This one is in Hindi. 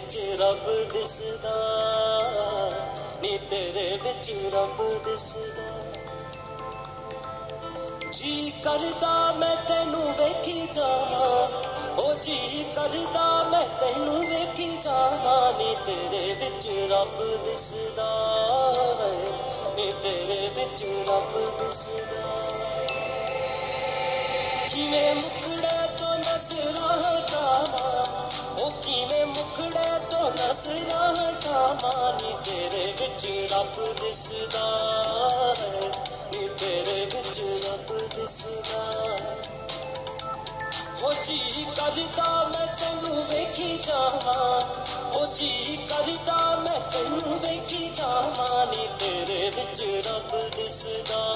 विच रब दिसदा नी तेरे विच रब दिसदा जी करदा मैं तैनू वेखी जावां ओ जी करदा मैं तैनू वेखी जावां नी तेरे विच रब दिसदा नी तेरे विच रब दिसदा किवें मुखड़े तो नज़रां हटावां ओ किवें मुखड़े तो नज़रां हटावां नी तेरे विच रब दिसदा नी तेरे विच रब दिसदा ओ जी करदा मैं तैनू वेखी जावां ओ जी करदा मैं तैनू वेखी जावां नी तेरे विच रब दिसदा